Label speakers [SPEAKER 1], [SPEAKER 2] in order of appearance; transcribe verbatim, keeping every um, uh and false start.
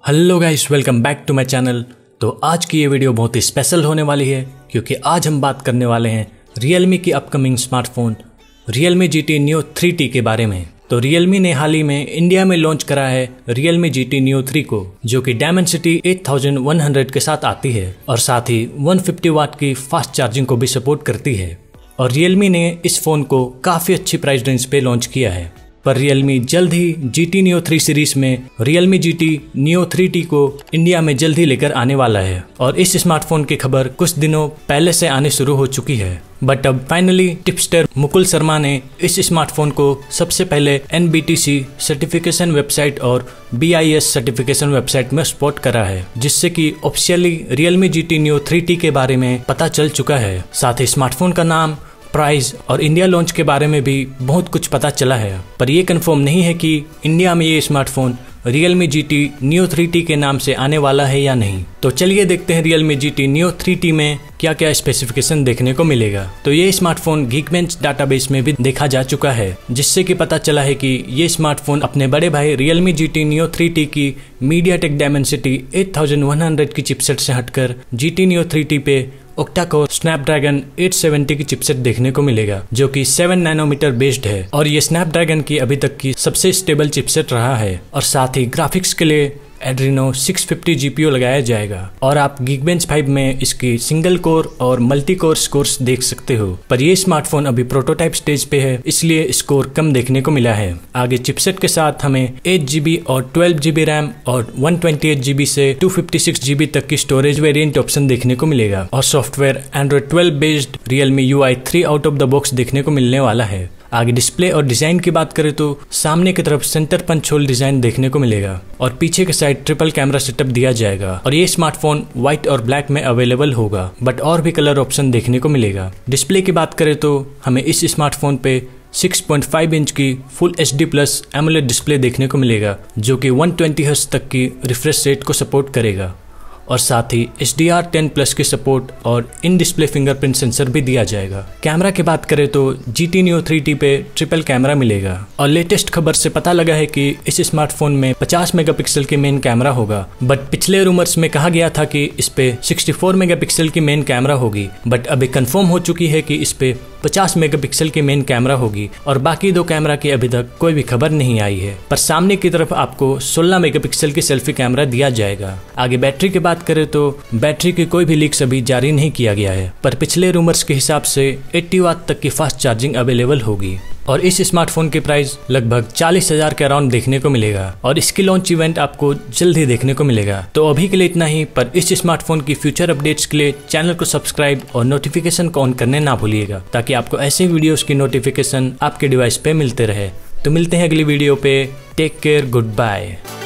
[SPEAKER 1] Hello guys, welcome back to my channel. तो आज की ये वीडियो बहुत ही स्पेशल होने वाली है क्योंकि आज हम बात करने वाले हैं Realme की upcoming smartphone Realme G T Neo three T के बारे में। तो Realme ने हाल ही में इंडिया में लॉन्च करा है Realme G T Neo three को, जो कि Dimensity eight thousand one hundred के साथ आती है और साथ ही वन फिफ्टी वाट की फास्ट चार्जिंग को भी सपोर्ट करती है। और Realme ने इस फोन को काफी अच्छी प्राइस रेंज पे लॉन्च किया है। पर Realme जल्द ही G T Neo three series में Realme G T Neo three T को इंडिया में जल्द ही लेकर आने वाला है और इस स्मार्टफोन की खबर कुछ दिनों पहले से आने शुरू हो चुकी है। बट अब फाइनली टिपस्टर मुकुल शर्मा ने इस स्मार्टफोन को सबसे पहले N B T C certification website और B I S certification website में स्पॉट करा है, जिससे कि officially Realme G T Neo three T के बारे में पता चल चुका है। साथ ही स्मार्टफोन का नाम, प्राइस और इंडिया लॉन्च के बारे में भी बहुत कुछ पता चला है, पर यह कंफर्म नहीं है कि इंडिया में ये smartphone Realme G T Neo three T के नाम से आने वाला है या नहीं। तो चलिए देखते हैं Realme G T Neo three T में क्या क्या स्पेसिफिकेशन देखने को मिलेगा। तो ये स्मार्टफोन Geekbench डाटाबेस में भी देखा जा चुका है, जिससे कि पता चला है कि ये स्मार्टफोन अपने बड़े भाई Realme G T Neo three T की MediaTek Dimensity eight thousand one hundred की चिपसेट से हटकर G T Neo three T पे ऑक्टा-कोर स्नैपड्रैगन एट सेवेंटी की चिपसेट देखने को मिलेगा, जो कि सेवन नैनोमीटर बेस्ड है और ये स्नैपड्रैगन की अभी तक की सबसे स्टेबल चिपसेट रहा है। और साथ ही ग्राफिक्स के लिए Adreno six fifty G P U लगाया जाएगा और आप Geekbench फाइव में इसकी सिंगल कोर और मल्टी कोर स्कोर्स देख सकते हो। पर ये स्मार्टफोन अभी प्रोटोटाइप स्टेज पे है, इसलिए स्कोर कम देखने को मिला है। आगे चिपसेट के साथ हमें एट जी बी और ट्वेल्व जी बी रैम और one twenty eight G B से two fifty six G B तक की स्टोरेज वेरिएंट ऑप्शन देखने को मिलेगा और software Android twelve based Realme U I three out of the box देखने को मिलने वाला है। आगे डिस्प्ले और डिजाइन की बात करें तो सामने की तरफ सेंटर पंच होल डिजाइन देखने को मिलेगा और पीछे के साइड ट्रिपल कैमरा सेटअप दिया जाएगा और ये स्मार्टफोन व्हाइट और ब्लैक में अवेलेबल होगा, बट और भी कलर ऑप्शन देखने को मिलेगा। डिस्प्ले की बात करें तो हमें इस स्मार्टफोन पे सिक्स पॉइंट फाइव इंच की full H D plus AMOLED display देखने को मिलेगा, जो कि वन ट्वेंटी हर्ट्ज तक की रिफ्रेश रेट को सपोर्ट करेगा और साथ ही H D R ten plus की सपोर्ट और इन डिस्प्ले फिंगरप्रिंट सेंसर भी दिया जाएगा। कैमरा की बात करें तो G T Neo three T पे ट्रिपल कैमरा मिलेगा और लेटेस्ट खबर से पता लगा है कि इस स्मार्टफोन में पचास मेगापिक्सल की मेन कैमरा होगा, बट पिछले रूमर्स में कहा गया था कि इस पे सिक्सटी फोर मेगापिक्सल की मेन कैमरा होगी, बट अभी कंफर्म हो चुकी है कि इस पे पचास मेगापिक्सल की मेन कैमरा होगी और बाकी दो कैमरा की अभी तक कोई भी खबर नहीं आई है। पर सामने की तरफ आपको सोलह मेगापिक्सल की सेल्फी कैमरा दिया जाएगा। आगे बैटरी की बात करें तो बैटरी की कोई भी लीक्स अभी जारी नहीं किया गया है, पर पिछले रूमर्स के हिसाब से अस्सी वाट तक की फास्ट चार्जिंग अवेलेबल होगी और इस स्मार्टफोन की प्राइस लगभग चालीस हजार के अराउंड देखने को मिलेगा और इसकी लॉन्च इवेंट आपको जल्द ही देखने को मिलेगा। तो अभी के लिए इतना ही, पर इस स्मार्टफोन की फ्यूचर अपडेट्स के लिए चैनल को सब्सक्राइब और नोटिफिकेशन को ऑन करने ना भूलिएगा, ताकि आपको ऐसे वीडियोस की नोटिफिकेशन आपके डिवाइस पे मिलते रहे। तो मिलते हैं अगली वीडियो पे। Take care, good bye.